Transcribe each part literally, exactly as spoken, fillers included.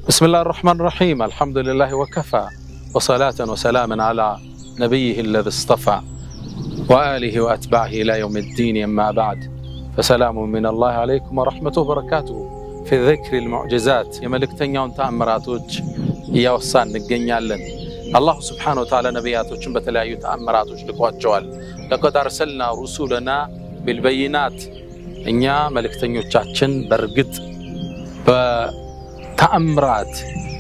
بسم الله الرحمن الرحيم الحمد لله وكفى وصلاة وسلاما على نبيه الذي اصطفى وآله وأتباعه إلى يوم الدين أما بعد فسلام من الله عليكم ورحمته وبركاته في ذكر المعجزات يملكتنيون تأمراتوج يوصان نجنيالن الله سبحانه وتعالى نبياتوج بتلاقي تأمراتوج لقواتجوال لقد أرسلنا رسولنا بالبينات إنيا ملكتنيوچاچن برغت بتأمرات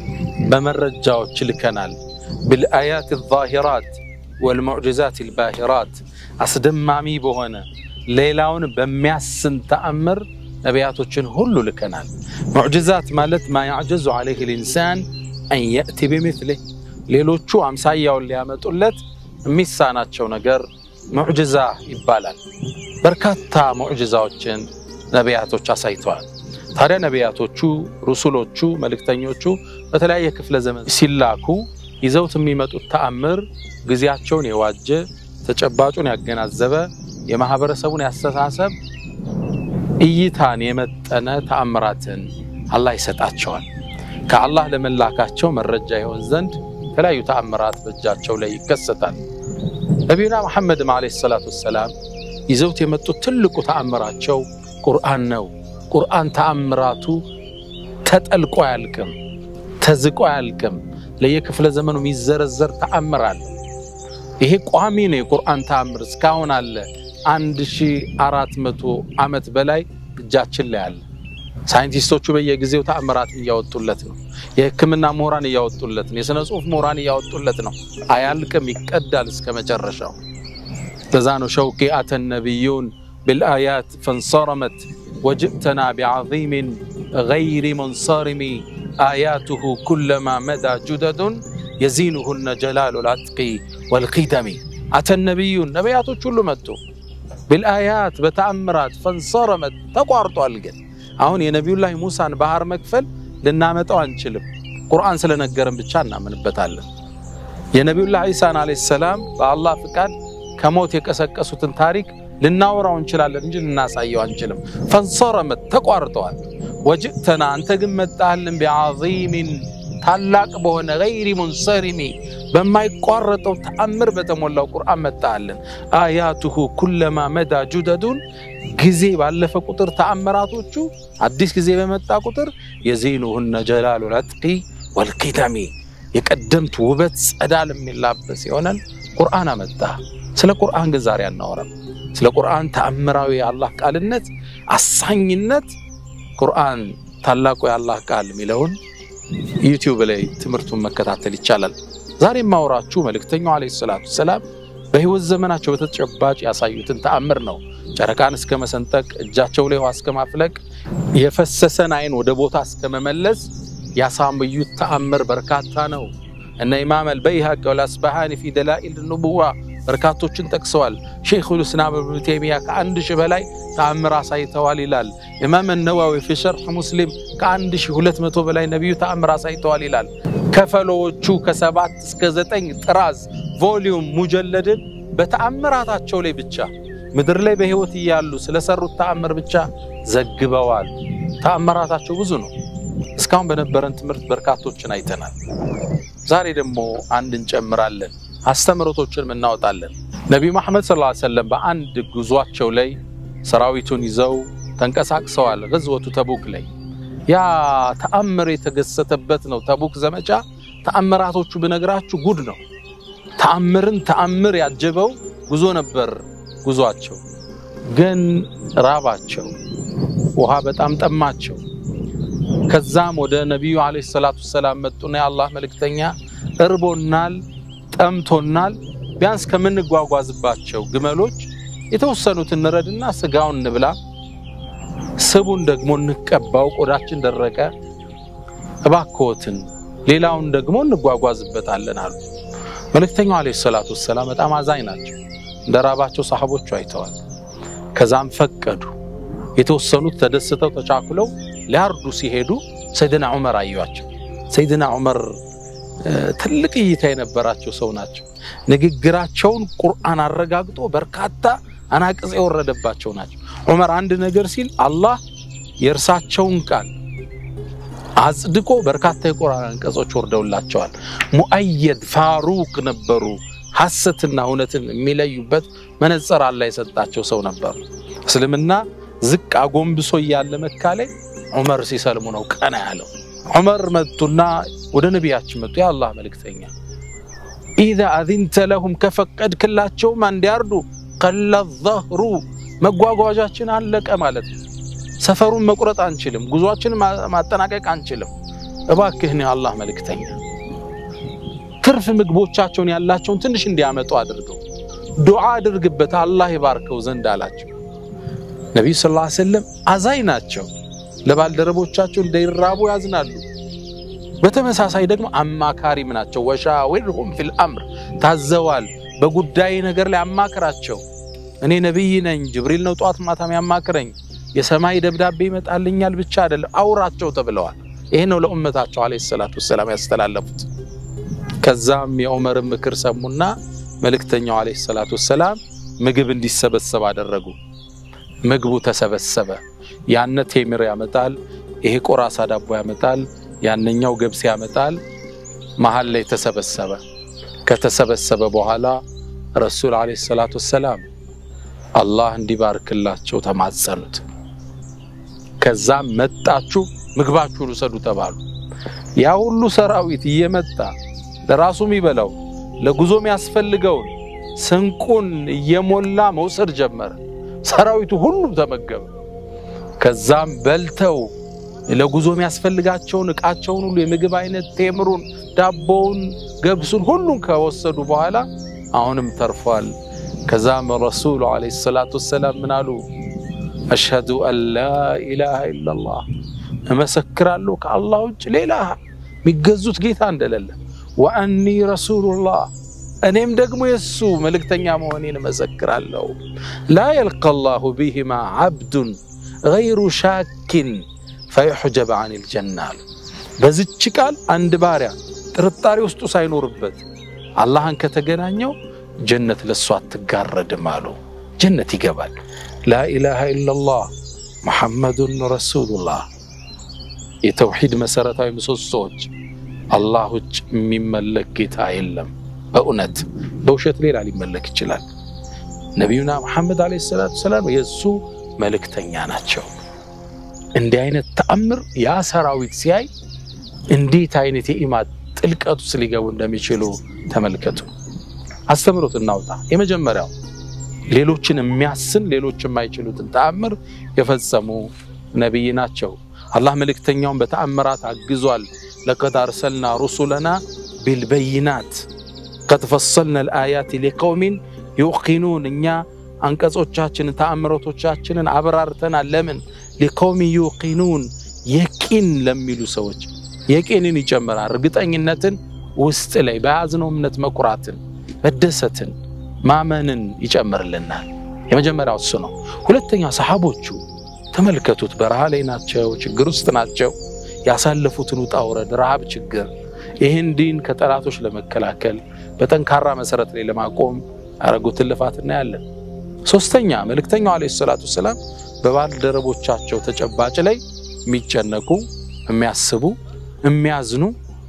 بمرجاوچ لكنال بالآيات الظاهرات والمعجزات الباهرات أصدمامي بهونه ليلاون بمياسن تأمر نبياتوچن هلو لكنال معجزات مالت ما يعجز عليه الإنسان أن يأتي بمثله ليلوچو أمساياو اللي يامطولت ميساناچو نجر معجزة يبالال بركاتا معجزاوچن نبياتوچ አሳይተዋል ታዲያ ነቢያቶቹ ሩሱሎቹ መልእክተኞቹ በተለያየ ክፍለ ዘመን ሲላኩ ይዘውት የሚመጡት ተአምር ግዚያቸውን የዋጀ ተጨባጩን ያገናዘበ የማህበረሰቡን ያስተሳሰብ እይታን የመጠነ ተአምራትን አላህ ይሰጣቸዋል ከአላህ ለመላካቸው መረጃ ይሆን ዘንድ ተለያዩ ተአምራት በእጃቸው ላይ ይከሰታል ነብዩና መሐመድ አለይሂ ሰላቱ ወሰለም ይዘውት የመጡት ትልቁ ተአምራቸው ቁርአን ነው ቁርአን ተአምራቱ ተጠልቆ ያልከም ተዝቆ ያልከም ለየክፍለ ዘመኑ የሚዘረዘር ተአምራል ይሄ ቋሚ ነው የቁርአን ተአምር እስካሁን አለ አንድ ሺህ አራት መቶ ዓመት በላይ እጃችን ላይ አለ ሳይንቲስቶቹ በየጊዜው ተአምራት ያወጡለት ነው የህክምና ምሁራን ያወጡለት ነው የሥነ ጽሑፍ ምሁራን ያወጡለት ነው አያልከም ይቀዳል እስከ መጨረሻው ተዛኑ ሸውቂ አተ ነብዩን بالآيات فانصرمت وجئتنا بعظيم غير منصرم آياته كلما مدى جدد يزينهن جلال العتق والقدم أتى النبي نبيات كل متو بالآيات بتأمرات فانصرمت تقارطوا الجن أهون يا نبي الله موسى بحر مكفل لنامتو أنشلب قرآن سلنقرن بتشانا من بتعلم يا نبي الله عيسى عليه السلام الله فكان كموت يكسكسوتن تاريخ لناوراو እንችላለን እንጂ ልናሳየው አንችልም فانصرمت ተቋርጧል وجئتنا አንተ ግን መጣልን بعظيم ታላቅ በሆነ غير منصرم በማይቋረጠው ተአምር በተሞላው ቁርአን መጣልን آياته كلما مدى جدد ጊዜ ባለፈ ቁጥር ተአምራቶቹ አዲስ ጊዜ በመጣ ቁጥር يزينهن جلال العتق والقدم የቀደምት ውበት ጸዳል የሚላበስ ይሆናል ቁርአን አመጣ ስለ ቁርአን ግን ዛሬ አናወራም ስለ ቁርአን ተአምራዊ የአላህ ቃልነት አሳኝነት ቁርአን ታላቁ የአላህ ቃል ሚለውን ዩቲዩብ ላይ ትምርቱን መከታተል ይቻላል ዛሬ ማውራችሁ መልእክተኛው አለይሂ ሰላቱ ሰላም በህይወት ዘመናቸው በተጨባጭ ያሳዩትን ተአምር ነው ጨረቃን እስከ መሰንጠቅ እጃቸው ላይ ውሃ እስከ ማፍለቅ የፈሰሰን አይን ወደ ቦታ እስከ መመለስ ያሳዩት ተአምር በርካታ ነው እነ ኢማም አልበይሃቂ ወልአስባሃኒ في دلائل النبوة بركاتوچن تكسوال شيخ الاسلام ابن تيميه كአንድ ሺህ በላይ ተአምር አሳይተዋል ይላል ኢማም النووي في شرح مسلم ከአንድ ሺህ ሁለት መቶ በላይ ነብዩ ተአምር አሳይተዋል ይላል ከፈሎቹ ከሰባት እስከ ዘጠኝ ጥራዝ ቮሊዩም ሙጀለድን በተአምራታቸው ላይ ብቻ ምድር ላይ በህይወት ይያሉ ስለሰሩት ተአምር ብቻ ዘግበዋል ተአምራታቸው ብዙ ነው እስካሁን በነበረን ትምርት በርካቶችን አይተናል ዛሬ ደግሞ አንድ እንጨምራለን አስተምሮቶችን እናወጣለን ነብዩ መሐመድ ሰለላሁ ዐለይሂ ወሰለም በአንድ ጉዟቸው ላይ ሰራዊቱን ይዘው ተንቀሳቅሰዋል غزوة ተቡክ ላይ ያ ተአምር የተገሰተበት ነው ተቡክ ዘመቻ ተአምራቶቹ በነግራችሁ ጉድ ነው ተአምርን ተአምር ያጀበው ጉዞ ነበር ጉዟቸው ግን ራባቸው ውሃ በጣም ጠማቸው ከዛም ወደ ነብዩ አለይሂ ሰላቱ ሰላም መጡና የአላህ መልእክተኛ እርቦናል ጠምቶናል ቢያንስ ከመንጓጓዝባቸው ግመሎች የተወሰኑትን እንረድና ስጋውን እንብላ ስቡን ደግሞ እንቀባው ቆዳችን ደረቀ እባክዎትን ሌላውን ደግሞ እንጓጓዝበታለን አሉ መልእክተኛው አለይሂ ሰላቱ ሰላም በጣም አዛኝ ናቸው እንደራባቸው ሰሃቦቹ አይተዋል ከዛም ፈቀዱ የተወሰኑት ተደስተው ተቻኩለው ሊያርዱ ሲሄዱ ሰይድና ዑመር አዩአቸው ሰይድና ዑመር ትልቅ እይታ የነበራቸው ሰው ናቸው ንግግራቸውን ቁርአን አረጋግጦ በርካታ አናቅጽ የወረደባቸው ናቸው ዑመር አንድ ነገር ሲል አላህ የርሳቸውን ቃል አጽድቆ በርካታ የቁርአን አንቀጾች ወርደውላቸዋል ሙአየድ ፋሩቅ ነበሩ ሐሰትና እውነትን የሚለዩበት መነጽር አላህ የሰጣቸው ሰው ነበሩ እስልምና ዝቅ አጎንብሶ ያለ መካ ላይ ዑመር ሲሰልሙ ነው ቀና ያለው ዑመር መጡና ወደ ነብያችን መጡ ያ አላህ መልእክተኛ اذا اذنت لهم كفقد كلاچو ما እንዲያርዱ قل الظهر መጓጓዣችን አለቀ ማለት ሰፈሩን መቁረጥ አንችልም ጉዟችን ማጠናቀቅ አንችልም እባክህን ያ አላህ መልእክተኛ ትርፍ ምግቦቻቸውን ያላቸውን ትንሽ እንዲያመጡ አድርገው ዱዓ አድርግበት አላህ ይባርከው ዘንድ አላቸው ነብዩ ሰለላሁ ዐለይሂ ወሰለም አዛይ ናቸው ለባልደረቦቻቸው እንደይራቡ ያዝናሉ በተመሳሳይ ደግሞ አማካሪም ናቸው ወሻዊርሁም ፊል አምር ታዘዋል በጉዳይ ነገር ላይ አማክራቸው እኔ ነብይ ነኝ ጅብሪል ነው ጧት ማታም ያማክረኝ የሰማይ ደብዳቤ ይመጣልኛል ብቻ አይደለም አውራቸው ተብለዋል ይሄ ነው ለኡመታቸው አለይሂ ሰላቱ ወሰለም ያስተላለፉት ከዛም የዑመር ምክር ሰሙና መልእክተኛው አለይሂ ሰላቱ ወሰለም ምግብ እንዲሰበሰብ አደረጉ ምግቡ ተሰበሰበ ያነ ቴምር ያመጣል ይሄ ቆራሳ ዳቦ ያመጣል ያንኛው ገብስ ያመጣል መሃል ላይ ተሰበሰበ ከተሰበሰበ በኋላ ረሱል አለይሂ ሰላቱ ወሰለም አላህ እንዲባርክላቸው ተማጸኑት ከዛም መጣችሁ ምግባችሁን ወሰዱ ተባሉ ያ ሁሉ ሰራዊት እየመጣ ለራሱም ይበላው ለጉዞም ያስፈልገው ስንቁን እየሞላ መውሰድ ጀመረ ሰራዊቱ ሁሉ ተመገበ ከዛም በልተው ለጉዞም ያስፈልጋቸውን እቃቸውን ሁሉ የምግብ አይነት ቴምሩን ዳቦውን ገብሱን ሁሉን ከወሰዱ በኋላ አሁንም ተርፏል ከዛም ረሱል አለይሂ ሰላቱ ወሰለም ምናሉ አሽሀዱ አን ላ ኢላሃ ኢላላህ እመሰክራለሁ ከአላህ ውጭ ሌላ የሚገዙት ጌታ እንደሌለ ወአኒ ረሱሉላህ እኔም ደግሞ የሱ መልእክተኛ መሆኔን እመሰክራለሁ ላ يلقى الله بهما عبد غير شاك فيحجب عن الجنة በዚች ቃል አንድ ባሪያ ጥርጣሬ ውስጡ ሳይኖርበት አላህን ከተገናኘው ጀነት ለሱ አትጋረድም አሉ ጀነት ይገባል لا اله الا الله محمد رسول الله የተውሂድ መሰረታዊ ምሰሶች አላህ ውጭ የሚመለክ ጌታ የለም በእውነት በውሸት ሌላ ሊመለክ ይችላል ነብዩና መሐመድ አለይሂ ሰላቱ ሰላም የሱ መልእክተኛ ናቸው እንዲህ አይነት ተአምር ያ ሰራዊት ሲያይ እንዴት አይነት የኢማን ጥልቀቱ ስለገቡ እንደሚችሉ ተመልከቱ አስተምሮት እናውጣ የመጀመሪያው ሌሎችን የሚያስን ሌሎችን የማይችሉትን ተአምር የፈጸሙ ነብይ ናቸው አላህ መልእክተኛውን በተአምራት አግዟል لقد ارسلنا رسلنا بالبينات قد فصلنا الايات لقوم يوقنون እኛ አንቀጾቻችንን ተአምሮቶቻችንን አብራርተናል ለምን لقوم يوقنون የቂን ለሚሉ ሰዎች የቂንን ይጨምራል እርግጠኝነትን ውስጥ ላይ በያዝነው እምነት መኩራትን መደሰትን ማመንን ይጨምርልናል የመጀመሪያው እሱ ነው ሁለተኛ ሰሃቦቹ ተመልከቱት በረሃ ላይ ናቸው ችግር ውስጥ ናቸው ያሳለፉትን ውጣውረድ ረሃብ ችግር ይሄን ዲን ከጠላቶች ለመከላከል በጠንካራ መሰረት ላይ ለማቆም አረጉት ልፋትና ያለን ሶስተኛ መልእክተኛው አለይሂ ሰላቱ ሰላም በባልደረቦቻቸው ተጨባጭ ላይ የሚጨነቁ የሚያስቡ የሚያዝኑ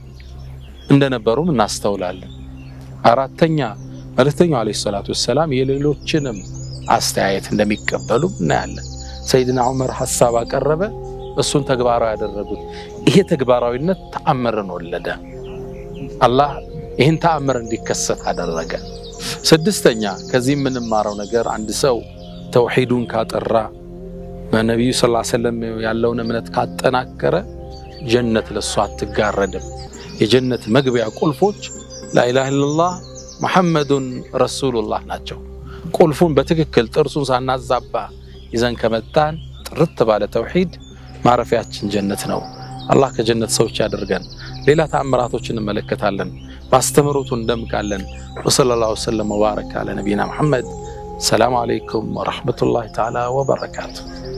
እንደነበሩም እናስተውላለን አራተኛ መልእክተኛው አለይሂ ሰላቱ ሰላም የሌሎችንም አስተያየት እንደሚቀበሉ እናያለን ሰይድና ዑመር ሐሳብ አቀረበ እሱን ተግባራዊ ያደረጉት ይሄ ተግባራዊነት ተአምርን ወለደ አላህ ይሄን ተአምር እንዲከሰት አደረገ ስድስተኛ ከዚህ ምን ማራው ነገር አንድ ሰው ተውሂዱን ካጠራ በነብዩ ሰለላሁ ዐለይሂ ወሰለም ያለውን እምነት ካጠናከረ ጀነት ለሱ አትጋረድም የጀነት መግቢያ ቁልፎች ላ ኢላሃ ኢላላህ ሙሐመዱን ረሱሉላህ ናቸው ቁልፉን በትክክል ጥርሱን ሳናዛባ ይዘን ከመጣን ጥርት ባለ ተውሂድ ማረፊያችን ጀነት ነው አላህ ከጀነት ሰዎች ያደርገን ሌላ ተአምራቶችን እንመለከታለን ባስተምሩቱ እንደምቃለን ወሰለላሁ ዐለይሂ ወሰለም ወባረከ አለ ነብይና መሐመድ ሰላም አለይኩም ወራህመቱላሂ ተዓላ ወበረካቱ